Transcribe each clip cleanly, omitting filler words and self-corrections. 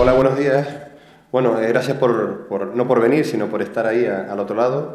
Hola, buenos días. Bueno, gracias no por venir, sino por estar ahí al otro lado.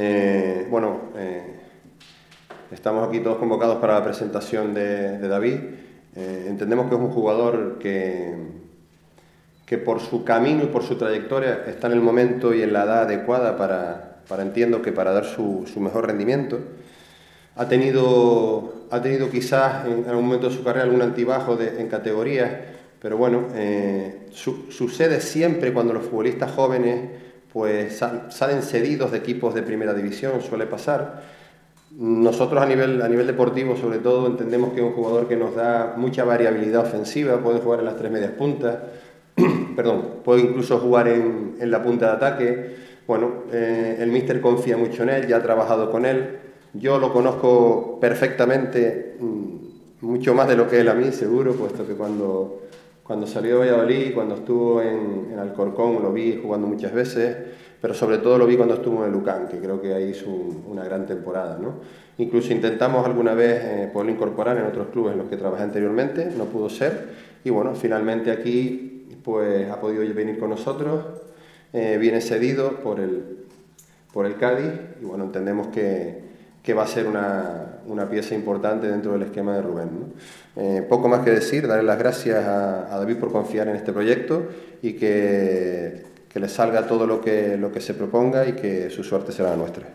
Estamos aquí todos convocados para la presentación de David. Entendemos que es un jugador que por su camino y por su trayectoria está en el momento y en la edad adecuada entiendo que para dar su mejor rendimiento. Ha tenido quizás en algún momento de su carrera algún altibajo en categorías, pero bueno, sucede siempre cuando los futbolistas jóvenes pues salen cedidos de equipos de primera división, suele pasar. Nosotros a nivel deportivo sobre todo entendemos que es un jugador que nos da mucha variabilidad ofensiva, puede jugar en las tres medias puntas, perdón, puede incluso jugar en la punta de ataque. Bueno, el míster confía mucho en él, ya ha trabajado con él. Yo lo conozco perfectamente, mucho más de lo que él a mí, seguro, puesto que cuando salió de Valladolid, cuando estuvo en Alcorcón, lo vi jugando muchas veces, pero sobre todo lo vi cuando estuvo en el Lucan, que creo que ahí hizo una gran temporada, ¿no? Incluso intentamos alguna vez poderlo incorporar en otros clubes en los que trabajé anteriormente, no pudo ser, y bueno, finalmente aquí pues ha podido venir con nosotros, viene cedido por el Cádiz, y bueno, entendemos que va a ser una pieza importante dentro del esquema de Rubén, ¿no? Poco más que decir, darle las gracias a David por confiar en este proyecto y que le salga todo lo que se proponga y que su suerte será la nuestra.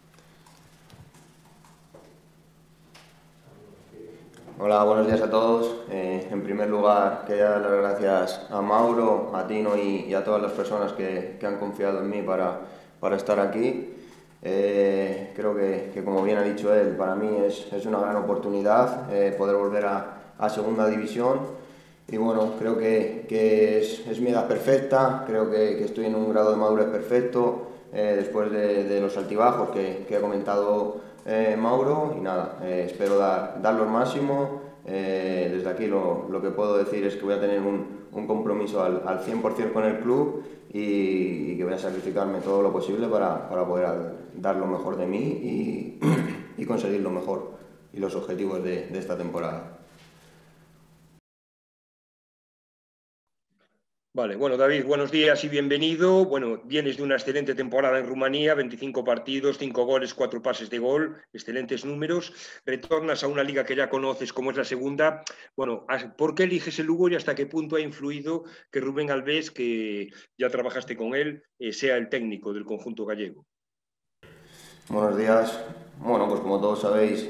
Hola, buenos días a todos. En primer lugar, quería dar las gracias a Mauro, a Tino y a todas las personas que han confiado en mí para estar aquí. Creo que, como bien ha dicho él, para mí es una gran oportunidad poder volver a segunda división. Y bueno, creo que es mi edad perfecta, creo que estoy en un grado de madurez perfecto después de los altibajos que ha comentado Mauro, y nada, espero dar lo máximo. Desde aquí lo que puedo decir es que voy a tener un compromiso al 100% con el club y que voy a sacrificarme todo lo posible para poder dar lo mejor de mí y conseguir lo mejor y los objetivos de esta temporada. Vale, bueno, David, buenos días y bienvenido. Bueno, vienes de una excelente temporada en Rumanía, 25 partidos, 5 goles, 4 pases de gol, excelentes números. Retornas a una liga que ya conoces como es la segunda. Bueno, ¿por qué eliges el Lugo y hasta qué punto ha influido que Rubén Albés, que ya trabajaste con él, sea el técnico del conjunto gallego? Buenos días. Bueno, pues como todos sabéis,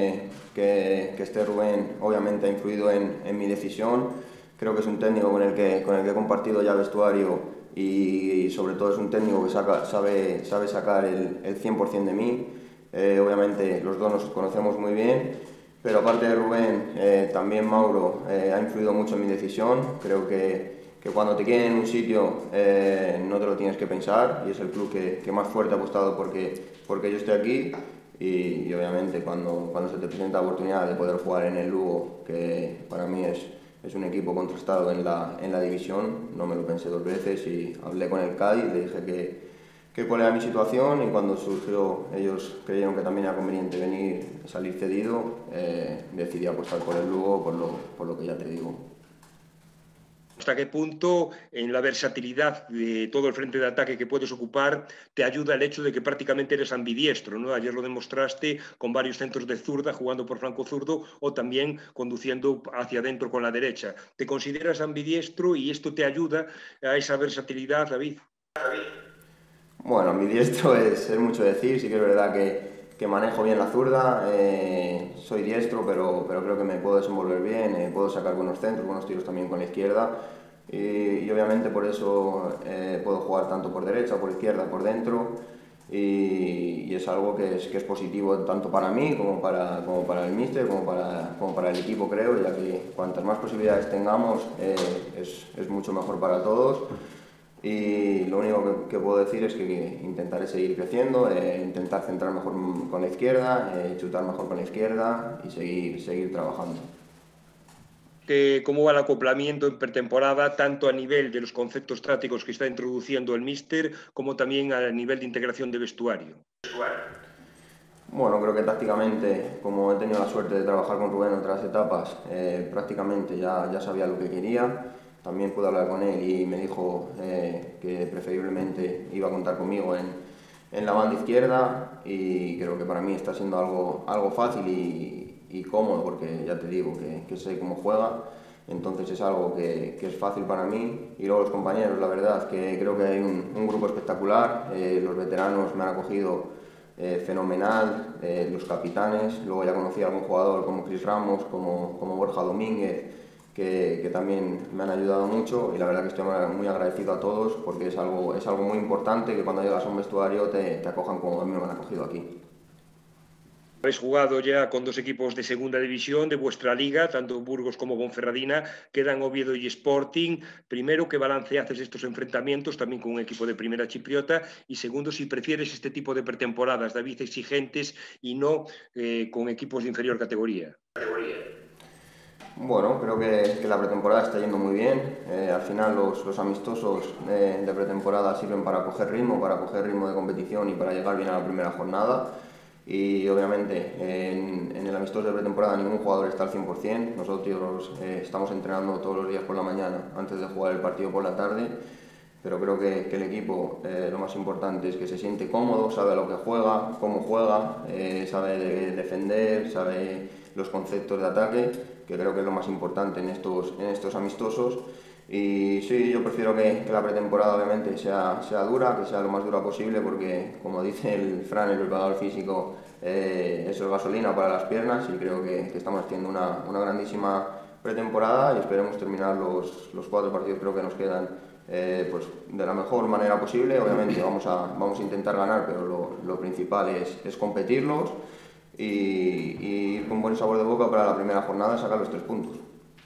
que este Rubén obviamente ha influido en mi decisión. Creo que es un técnico con el que he compartido ya vestuario y sobre todo es un técnico que sabe sacar el 100% de mí. Obviamente los dos nos conocemos muy bien, pero aparte de Rubén, también Mauro ha influido mucho en mi decisión. Creo que cuando te quieren en un sitio no te lo tienes que pensar, y es el club que más fuerte ha apostado porque yo esté aquí. Y obviamente cuando se te presenta la oportunidad de poder jugar en el Lugo, que para mí es un equipo contrastado en la división, no me lo pensé dos veces y hablé con el Cádiz, le dije que cuál era mi situación, y cuando surgió, ellos creyeron que también era conveniente salir cedido, decidí apostar por el Lugo por lo que ya te digo. ¿Hasta qué punto en la versatilidad de todo el frente de ataque que puedes ocupar te ayuda el hecho de que prácticamente eres ambidiestro, ¿no? Ayer lo demostraste con varios centros de zurda, jugando por flanco zurdo o también conduciendo hacia adentro con la derecha. ¿Te consideras ambidiestro y esto te ayuda a esa versatilidad, David? Bueno, ambidiestro es mucho decir, sí que es verdad que manejo bien la zurda, soy diestro, pero creo que me puedo desenvolver bien, puedo sacar buenos centros, buenos tiros también con la izquierda, y obviamente por eso puedo jugar tanto por derecha, por izquierda, por dentro, y es algo que es positivo tanto para mí como para el míster, como para el equipo, creo, ya que cuantas más posibilidades tengamos es mucho mejor para todos. Y lo único que puedo decir es que intentaré seguir creciendo, intentar centrar mejor con la izquierda, chutar mejor con la izquierda y seguir trabajando. ¿Cómo va el acoplamiento en pretemporada, tanto a nivel de los conceptos tácticos que está introduciendo el míster, como también a nivel de integración de vestuario? Bueno, creo que tácticamente, como he tenido la suerte de trabajar con Rubén en otras etapas, prácticamente ya sabía lo que quería. también pude hablar con él y me dijo que preferiblemente iba a contar conmigo en la banda izquierda, y creo que para mí está siendo algo fácil y cómodo, porque ya te digo que sé cómo juega, entonces es algo que es fácil para mí. Y luego los compañeros, la verdad que creo que hay un grupo espectacular, los veteranos me han acogido fenomenal, los capitanes, luego ya conocí a algún jugador como Chris Ramos, como Borja Domínguez, que también me han ayudado mucho, y la verdad que estoy muy agradecido a todos, porque es algo muy importante que cuando llegas a un vestuario te acojan como a mí me han acogido aquí. Habéis jugado ya con dos equipos de segunda división de vuestra liga, tanto Burgos como Ponferradina, quedan Oviedo y Sporting. Primero, ¿qué balance haces de estos enfrentamientos también con un equipo de primera chipriota? Y segundo, si prefieres este tipo de pretemporadas, David, exigentes y no con equipos de inferior categoría. Bueno, creo que la pretemporada está yendo muy bien. Al final los amistosos de pretemporada sirven para coger ritmo de competición y para llegar bien a la primera jornada. Y obviamente en el amistoso de pretemporada ningún jugador está al 100%. Nosotros estamos entrenando todos los días por la mañana antes de jugar el partido por la tarde. Pero creo que el equipo lo más importante es que se siente cómodo, sabe a lo que juega, cómo juega, sabe defender, sabe los conceptos de ataque, que creo que es lo más importante en estos amistosos. Y sí, yo prefiero que la pretemporada obviamente sea dura, que sea lo más dura posible, porque como dice el Fran, el preparador físico, eso es gasolina para las piernas, y creo que estamos haciendo una grandísima pretemporada y esperemos terminar los 4 partidos creo que nos quedan pues de la mejor manera posible. Obviamente vamos a intentar ganar, pero lo principal es competirlos y ir con buen sabor de boca para la primera jornada sacar los 3 puntos.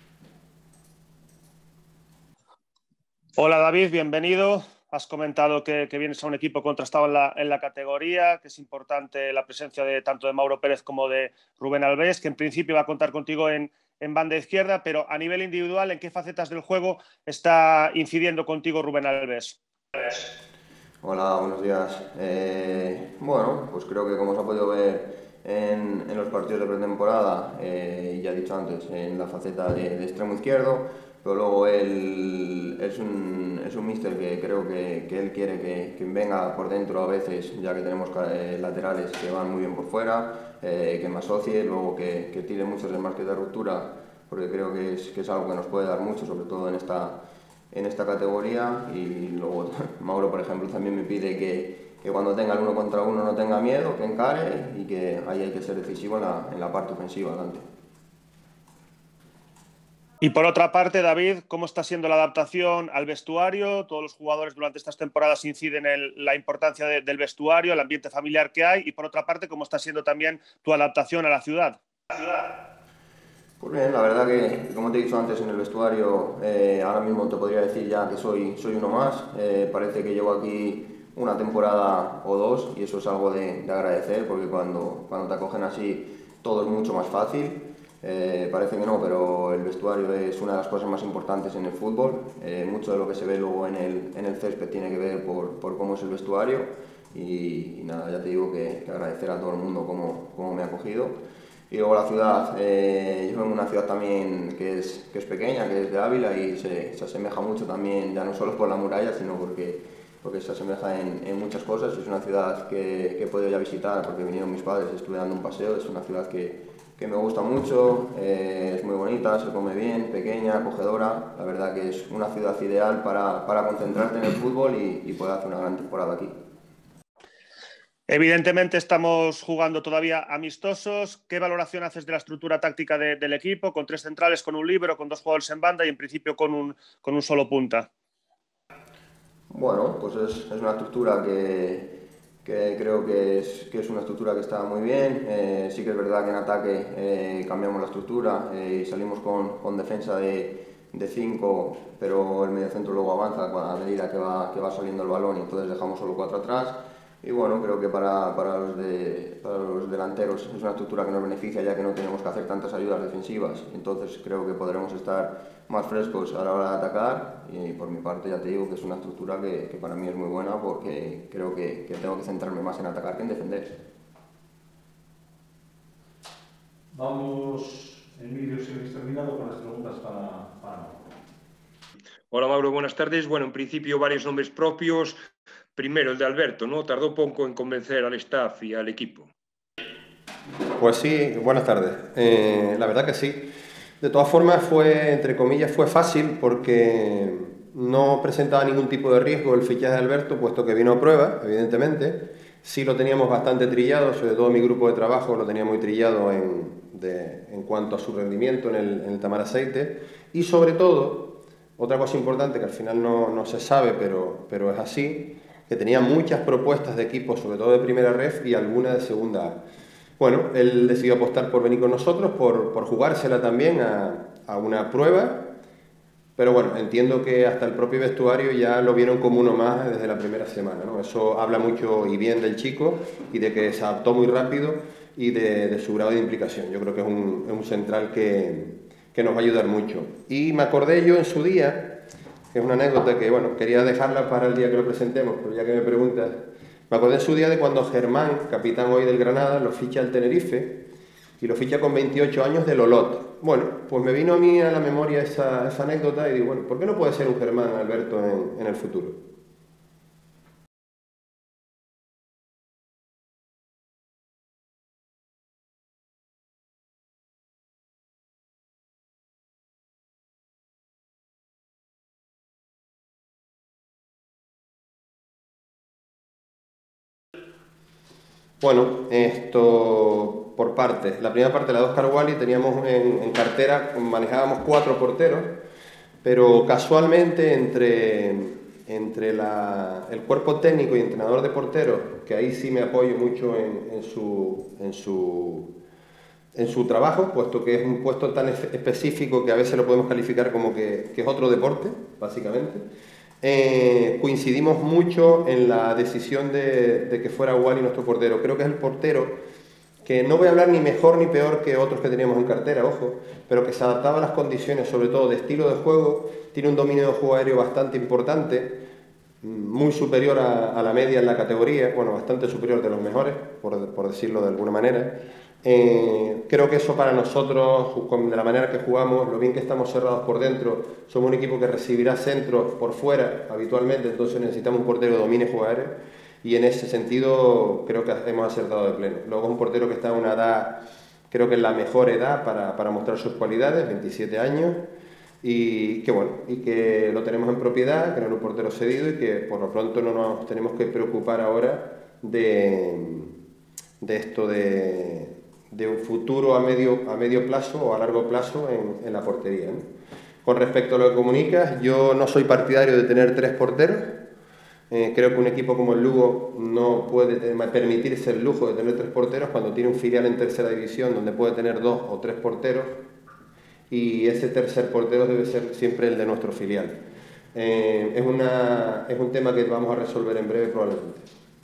Hola David, bienvenido. Has comentado que vienes a un equipo contrastado en la categoría, que es importante la presencia tanto de Mauro Pérez como de Rubén Albés, que en principio va a contar contigo en banda izquierda, pero a nivel individual, ¿en qué facetas del juego está incidiendo contigo Rubén Albés? Hola, buenos días. Bueno, pues creo que como se ha podido ver en los partidos de pretemporada, y ya he dicho antes, en la faceta de extremo izquierdo, pero luego él es un míster que creo que él quiere que venga por dentro a veces, ya que tenemos laterales que van muy bien por fuera, que me asocie, luego que tire muchos desmarques de ruptura, porque creo que es algo que nos puede dar mucho, sobre todo en esta categoría. Y luego Mauro, por ejemplo, también me pide que cuando tenga el 1 contra 1 no tenga miedo, que encare, y que ahí hay que ser decisivo en la parte ofensiva adelante. Y por otra parte, David, ¿cómo está siendo la adaptación al vestuario? Todos los jugadores durante estas temporadas inciden en la importancia del vestuario, el ambiente familiar que hay, y por otra parte, ¿cómo está siendo también tu adaptación a la ciudad? Pues bien, la verdad que, como te he dicho antes, en el vestuario ahora mismo te podría decir ya que soy uno más. Parece que llevo aquí una temporada o 2, y eso es algo de agradecer, porque cuando te acogen así todo es mucho más fácil. Parece que no, pero el vestuario es una de las cosas más importantes en el fútbol. Mucho de lo que se ve luego en el césped tiene que ver por cómo es el vestuario, y nada, ya te digo que agradecer a todo el mundo cómo me ha acogido. Y luego la ciudad, yo vivo en una ciudad también que es pequeña, que es de Ávila, y se asemeja mucho también, ya no solo por la muralla, sino porque se asemeja en muchas cosas. Es una ciudad que he podido ya visitar porque vinieron mis padres, estuve dando un paseo. Es una ciudad que me gusta mucho, es muy bonita, se come bien, pequeña, acogedora. La verdad que es una ciudad ideal para concentrarte en el fútbol y poder hacer una gran temporada aquí. Evidentemente estamos jugando todavía amistosos. ¿Qué valoración haces de la estructura táctica del equipo? Con 3 centrales, con un líbero, con 2 jugadores en banda y en principio con un solo punta. Bueno, pues es una estructura que creo que es una estructura que está muy bien. Sí que es verdad que en ataque cambiamos la estructura y salimos con defensa de 5, pero el mediocentro luego avanza a medida que va saliendo el balón, y entonces dejamos solo 4 atrás. Y bueno, creo que para los delanteros es una estructura que nos beneficia, ya que no tenemos que hacer tantas ayudas defensivas. Entonces creo que podremos estar más frescos a la hora de atacar, y por mi parte ya te digo que es una estructura que para mí es muy buena, porque creo que tengo que centrarme más en atacar que en defender. Vamos, Emilio, si habéis terminado con las preguntas para Hola Mauro, buenas tardes. Bueno, en principio varios nombres propios. Primero el de Alberto, ¿no? Tardó poco en convencer al staff y al equipo. Pues sí, buenas tardes. La verdad que sí. De todas formas fue, entre comillas, fue fácil porque no presentaba ningún tipo de riesgo el fichaje de Alberto, puesto que vino a prueba, evidentemente. Sí lo teníamos bastante trillado, sobre todo mi grupo de trabajo lo tenía muy trillado en cuanto a su rendimiento en el Tamar Aceite. Y sobre todo, otra cosa importante que al final no se sabe, pero es así, que tenía muchas propuestas de equipos, sobre todo de primera ref y alguna de segunda A. Bueno, él decidió apostar por venir con nosotros, por jugársela también a una prueba, pero bueno, entiendo que hasta el propio vestuario ya lo vieron como uno más desde la primera semana, ¿no? Eso habla mucho y bien del chico y de que se adaptó muy rápido y de su grado de implicación. Yo creo que es un central que nos va a ayudar mucho. Y me acordé yo en su día, que es una anécdota que, bueno, quería dejarla para el día que lo presentemos, pero ya que me preguntas, me acordé en su día de cuando Germán, capitán hoy del Granada, lo ficha al Tenerife y lo ficha con 28 años del Olot. Bueno, pues me vino a mí a la memoria esa anécdota y digo, bueno, ¿por qué no puede ser un Germán Alberto en el futuro? Bueno, esto por partes. La primera parte, la de Oscar Wally, teníamos en cartera, manejábamos 4 porteros, pero casualmente entre el cuerpo técnico y entrenador de porteros, que ahí sí me apoyo mucho en su trabajo, puesto que es un puesto tan específico que a veces lo podemos calificar como que es otro deporte, básicamente. Coincidimos mucho en la decisión de que fuera Wally nuestro portero. Creo que es el portero que no voy a hablar ni mejor ni peor que otros que teníamos en cartera, ojo, pero que se adaptaba a las condiciones, sobre todo de estilo de juego, tiene un dominio de juego aéreo bastante importante, muy superior a la media en la categoría, bueno, bastante superior de los mejores, por decirlo de alguna manera. Creo que eso para nosotros, de la manera que jugamos, lo bien que estamos cerrados por dentro, somos un equipo que recibirá centros por fuera habitualmente, entonces necesitamos un portero que domine juego aéreo y en ese sentido creo que hemos acertado de pleno. Luego es un portero que está en una edad, creo que es la mejor edad para mostrar sus cualidades, 27 años, y que bueno, y que lo tenemos en propiedad, que no es un portero cedido y que por lo pronto no nos tenemos que preocupar ahora de esto de un futuro a medio plazo o a largo plazo en la portería, ¿no? Con respecto a lo que comunicas, yo no soy partidario de tener 3 porteros. Creo que un equipo como el Lugo no puede permitirse el lujo de tener 3 porteros cuando tiene un filial en tercera división donde puede tener 2 o 3 porteros y ese tercer portero debe ser siempre el de nuestro filial. Es un tema que vamos a resolver en breve probablemente.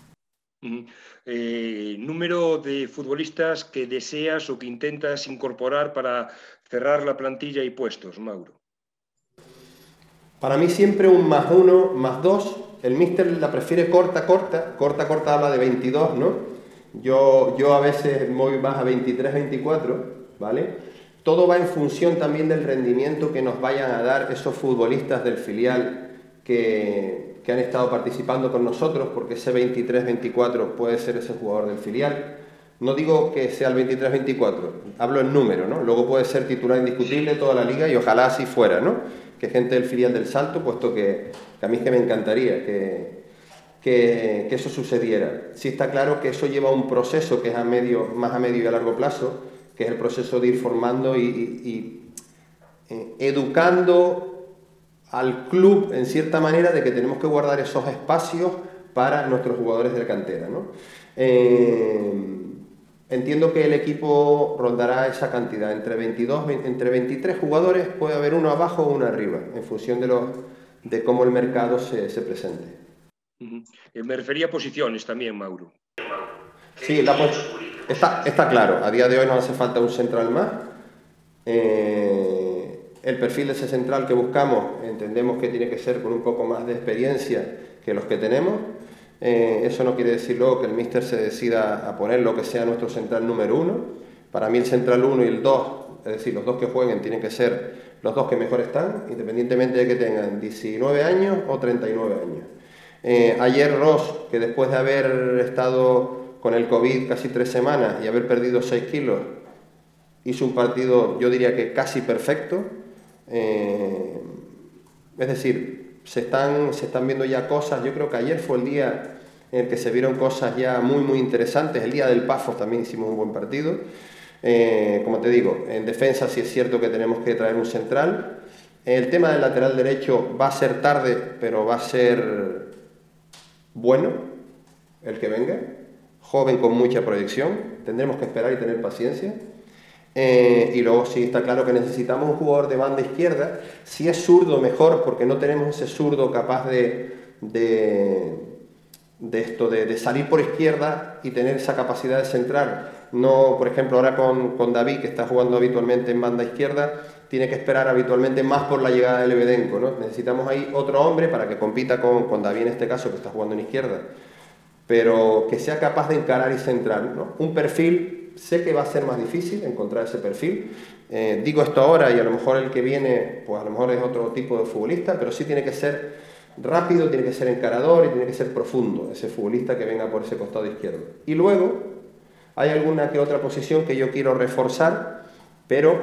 Número de futbolistas que deseas o que intentas incorporar para cerrar la plantilla y puestos, Mauro. Para mí siempre un +1, +2. El míster la prefiere corta, habla de 22, ¿no? Yo a veces voy más a 23, 24, ¿vale? Todo va en función también del rendimiento que nos vayan a dar esos futbolistas del filial que han estado participando con nosotros, porque ese 23-24 puede ser ese jugador del filial. No digo que sea el 23-24, hablo en número, ¿no? Luego puede ser titular indiscutible toda la liga y ojalá así fuera, ¿no? Que gente del filial del Salto, puesto que a mí es que me encantaría que eso sucediera. Sí está claro que eso lleva un proceso que es más a medio y a largo plazo, que es el proceso de ir formando y educando al club en cierta manera de que tenemos que guardar esos espacios para nuestros jugadores de la cantera, ¿no? Entiendo que el equipo rondará esa cantidad, entre 23 jugadores, puede haber uno abajo o uno arriba, en función de cómo el mercado se presente. Me refería a posiciones también, Mauro. Sí, está claro, a día de hoy no hace falta un central más. El perfil de ese central que buscamos entendemos que tiene que ser con un poco más de experiencia que los que tenemos. Eso no quiere decir luego que el míster se decida a poner lo que sea nuestro central número 1. Para mí el central 1 y el 2, es decir, los dos que jueguen tienen que ser los dos que mejor están, independientemente de que tengan 19 años o 39 años. Ayer Ross, que después de haber estado con el COVID casi 3 semanas y haber perdido 6 kilos, hizo un partido, yo diría que casi perfecto. Es decir, se están viendo ya cosas. Yo creo que ayer fue el día en el que se vieron cosas ya muy interesantes. El día del Pafos también hicimos un buen partido. Como te digo, en defensa sí es cierto que tenemos que traer un central. El tema del lateral derecho va a ser tarde, pero va a ser bueno el que venga. Joven con mucha proyección. Tendremos que esperar y tener paciencia. Y luego sí está claro que necesitamos un jugador de banda izquierda. Si es zurdo, mejor, porque no tenemos ese zurdo capaz de salir por izquierda y tener esa capacidad de centrar. No, por ejemplo, ahora con David, que está jugando habitualmente en banda izquierda, tiene que esperar habitualmente más por la llegada de Lebedenko, ¿no? Necesitamos ahí otro hombre para que compita con David en este caso, que está jugando en izquierda, pero que sea capaz de encarar y centrar, ¿no? Un perfil, sé que va a ser más difícil encontrar ese perfil. Digo esto ahora y a lo mejor el que viene, pues a lo mejor es otro tipo de futbolista, pero sí tiene que ser rápido, tiene que ser encarador y tiene que ser profundo, ese futbolista que venga por ese costado izquierdo. Y luego hay alguna que otra posición que yo quiero reforzar, pero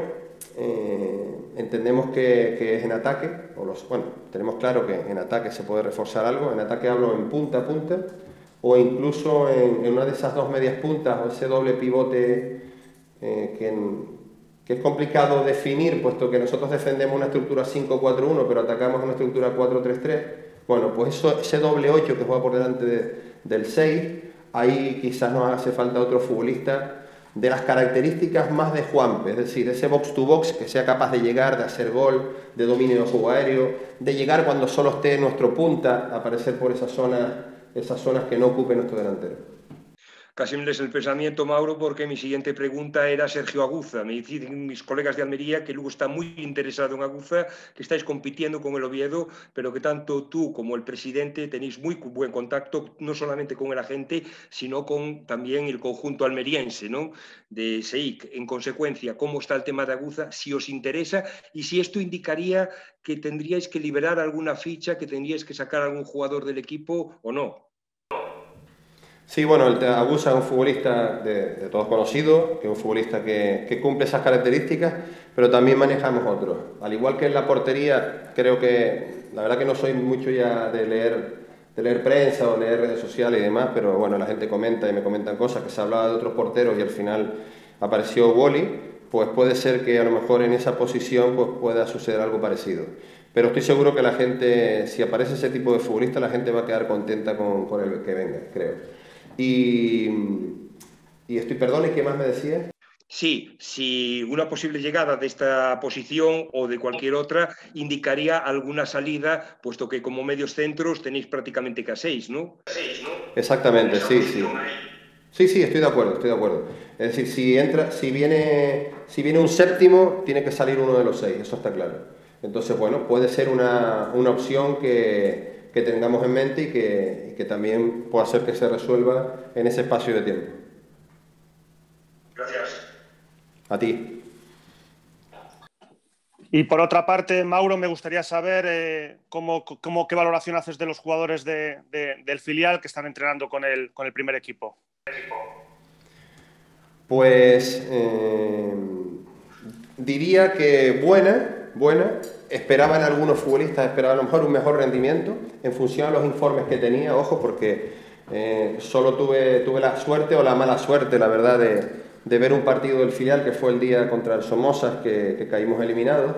entendemos que es en ataque, bueno, tenemos claro que en ataque se puede reforzar algo. En ataque hablo en punta a punta, o incluso en una de esas dos medias puntas, o ese doble pivote que es complicado definir, puesto que nosotros defendemos una estructura 5-4-1, pero atacamos una estructura 4-3-3. Bueno, pues ese doble 8 que juega por delante del 6, ahí quizás nos hace falta otro futbolista de las características más de Juanpe, es decir, ese box to box que sea capaz de llegar, de hacer gol, de dominio de juego aéreo, de llegar cuando solo esté nuestro punta, aparecer por esas zonas que no ocupe nuestro delantero. Casi me lees el pensamiento, Mauro, porque mi siguiente pregunta era Sergio Aguza. Me dicen mis colegas de Almería que Lugo está muy interesado en Aguza, que estáis compitiendo con el Oviedo, pero que tanto tú como el presidente tenéis muy buen contacto, no solamente con el agente, sino con también el conjunto almeriense, ¿no?, de SEIC. En consecuencia, ¿cómo está el tema de Aguza? Si os interesa y si esto indicaría que tendríais que liberar alguna ficha, que tendríais que sacar algún jugador del equipo o no. Sí, bueno, Aguza es un futbolista de todos conocido, que es un futbolista que cumple esas características, pero también manejamos otros. Al igual que en la portería, creo que, la verdad que no soy mucho ya de leer prensa o leer redes sociales y demás, pero bueno, la gente comenta y me comentan cosas, que se hablaba de otros porteros y al final apareció Wally, pues puede ser que a lo mejor en esa posición pues pueda suceder algo parecido. Pero estoy seguro que la gente, si aparece ese tipo de futbolista, la gente va a quedar contenta con el que venga, creo. Perdón, ¿y qué más me decías? Sí, si una posible llegada de esta posición o de cualquier otra indicaría alguna salida, puesto que como medios centros tenéis prácticamente que a 6, ¿no? Exactamente, sí. Sí, estoy de acuerdo. Es decir, si viene un séptimo, tiene que salir uno de los 6, eso está claro. Entonces, bueno, puede ser una opción que tengamos en mente y que también pueda hacer que se resuelva en ese espacio de tiempo. Gracias. A ti. Y por otra parte, Mauro, me gustaría saber qué valoración haces de los jugadores del filial que están entrenando con el primer equipo. Pues diría que buena. Esperaban algunos futbolistas, esperaban a lo mejor un mejor rendimiento en función a los informes que tenía, ojo, porque solo tuve la suerte o la mala suerte, la verdad, de ver un partido del filial que fue el día contra el Somosas que caímos eliminados.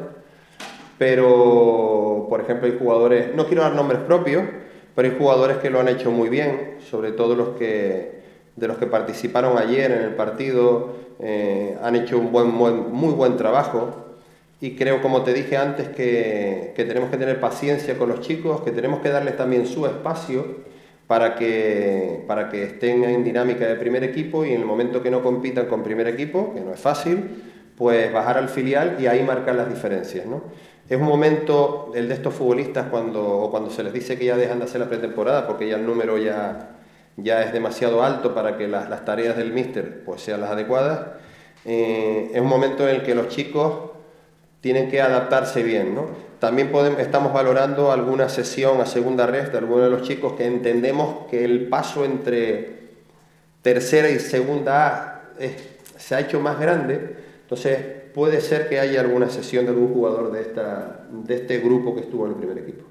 Pero, por ejemplo, hay jugadores, no quiero dar nombres propios, pero hay jugadores que lo han hecho muy bien, sobre todo de los que participaron ayer en el partido, han hecho un muy buen trabajo. Y creo, como te dije antes, que tenemos que tener paciencia con los chicos, que tenemos que darles también su espacio para que estén en dinámica de primer equipo, y en el momento que no compitan con primer equipo, que no es fácil, pues bajar al filial y ahí marcar las diferencias, ¿no? Es un momento, el de estos futbolistas, cuando se les dice que ya dejan de hacer la pretemporada, porque ya el número ya es demasiado alto para que las tareas del míster pues sean las adecuadas. Es un momento en el que los chicos tienen que adaptarse bien, ¿no? También estamos valorando alguna sesión a segunda red de algunos de los chicos que entendemos que el paso entre tercera y segunda A se ha hecho más grande, entonces puede ser que haya alguna sesión de algún jugador de este grupo que estuvo en el primer equipo.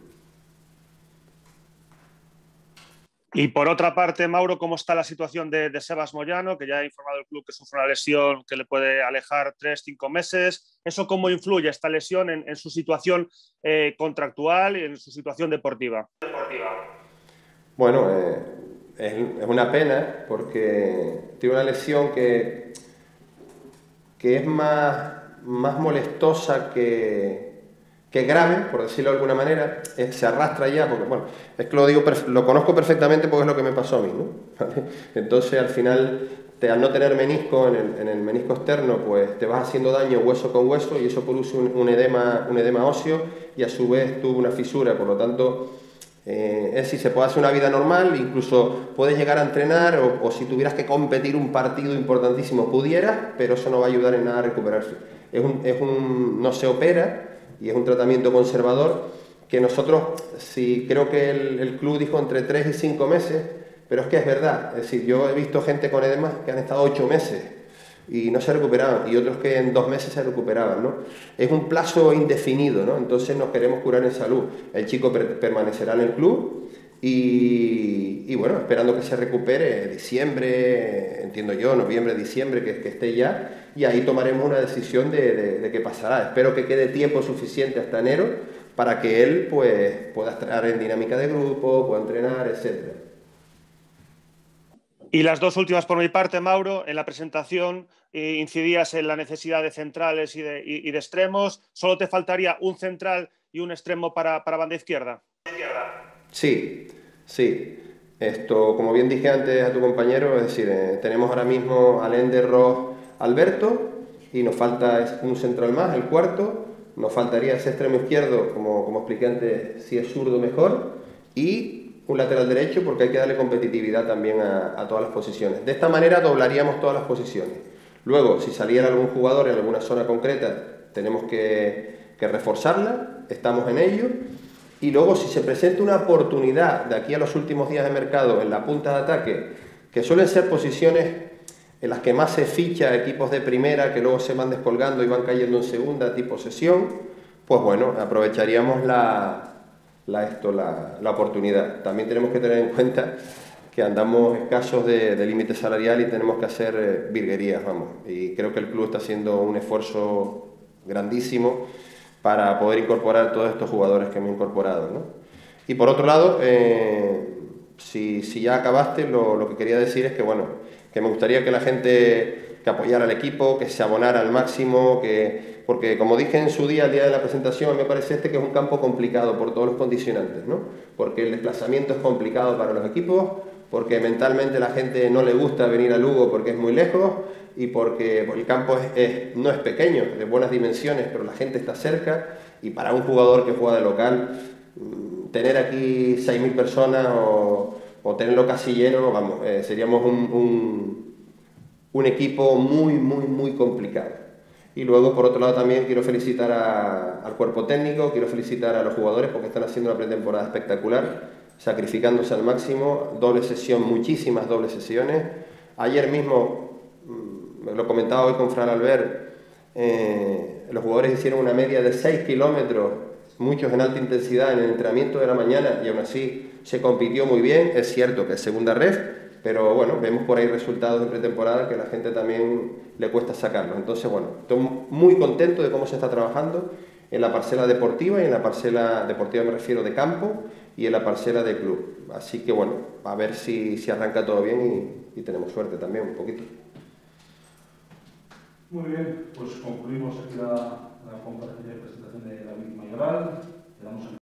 Y por otra parte, Mauro, ¿cómo está la situación de Sebas Moyano? Que ya ha informado el club que sufre una lesión que le puede alejar 3-5 meses. ¿Eso cómo influye esta lesión en su situación contractual y en su situación deportiva? Bueno, es una pena porque tiene una lesión que es más molestosa que grave, por decirlo de alguna manera. Se arrastra ya, porque bueno, es que lo conozco perfectamente porque es lo que me pasó a mí, ¿no? Entonces al final, al no tener menisco en el menisco externo, pues te vas haciendo daño hueso con hueso y eso produce un edema óseo y a su vez tuvo una fisura, por lo tanto es decir, se puede hacer una vida normal, incluso puedes llegar a entrenar o si tuvieras que competir un partido importantísimo pudieras, pero eso no va a ayudar en nada a recuperarse. No se opera y es un tratamiento conservador que nosotros, sí, creo que el club dijo entre 3 y 5 meses, pero es que es verdad, es decir, yo he visto gente con edemas que han estado 8 meses y no se recuperaban, y otros que en 2 meses se recuperaban, ¿no? Es un plazo indefinido, ¿no? Entonces nos queremos curar en salud. El chico permanecerá en el club y bueno, esperando que se recupere diciembre, entiendo yo, noviembre, diciembre, que esté ya, y ahí tomaremos una decisión de qué pasará. Espero que quede tiempo suficiente hasta enero para que él pues, pueda estar en dinámica de grupo, pueda entrenar, etcétera. Y las dos últimas por mi parte, Mauro, en la presentación incidías en la necesidad de centrales y de extremos. ¿Solo te faltaría un central y un extremo para banda izquierda? Sí, sí. Esto, como bien dije antes a tu compañero, es decir, tenemos ahora mismo a Lender, Ross, Alberto y nos falta un central más, el cuarto. Nos faltaría ese extremo izquierdo, como expliqué antes, si es zurdo mejor, y un lateral derecho porque hay que darle competitividad también a todas las posiciones. De esta manera doblaríamos todas las posiciones. Luego, si saliera algún jugador en alguna zona concreta, tenemos que reforzarla, estamos en ello. Y luego, si se presenta una oportunidad de aquí a los últimos días de mercado en la punta de ataque, que suelen ser posiciones en las que más se ficha equipos de primera, que luego se van descolgando y van cayendo en segunda, tipo sesión, pues bueno, aprovecharíamos la oportunidad. También tenemos que tener en cuenta que andamos escasos de límite salarial y tenemos que hacer virguerías, vamos. Y creo que el club está haciendo un esfuerzo grandísimo para poder incorporar todos estos jugadores que hemos incorporado, ¿no? Y por otro lado, si ya acabaste, lo que quería decir es que, bueno, que me gustaría que la gente que apoyara al equipo, que se abonara al máximo, porque como dije en su día, el día de la presentación, me parece que es un campo complicado por todos los condicionantes, ¿no? Porque el desplazamiento es complicado para los equipos, porque mentalmente la gente no le gusta venir a Lugo porque es muy lejos y porque el campo no es pequeño, de buenas dimensiones, pero la gente está cerca y para un jugador que juega de local, tener aquí 6.000 personas o tenerlo casi lleno, vamos, seríamos un equipo muy complicado. Y luego, por otro lado, también quiero felicitar al cuerpo técnico, quiero felicitar a los jugadores porque están haciendo una pretemporada espectacular, sacrificándose al máximo, doble sesión, muchísimas dobles sesiones. Ayer mismo, lo comentaba hoy con Fran Albert, los jugadores hicieron una media de 6 kilómetros, muchos en alta intensidad en el entrenamiento de la mañana y aún así se compitió muy bien. Es cierto que es segunda ref, pero bueno, vemos por ahí resultados de pretemporada que a la gente también le cuesta sacarlos. Entonces, bueno, estoy muy contento de cómo se está trabajando en la parcela deportiva y en la parcela deportiva me refiero de campo y en la parcela de club. Así que bueno, a ver si arranca todo bien y tenemos suerte también un poquito. Muy bien, pues concluimos aquí la comparecencia de presentación de David Mayoral.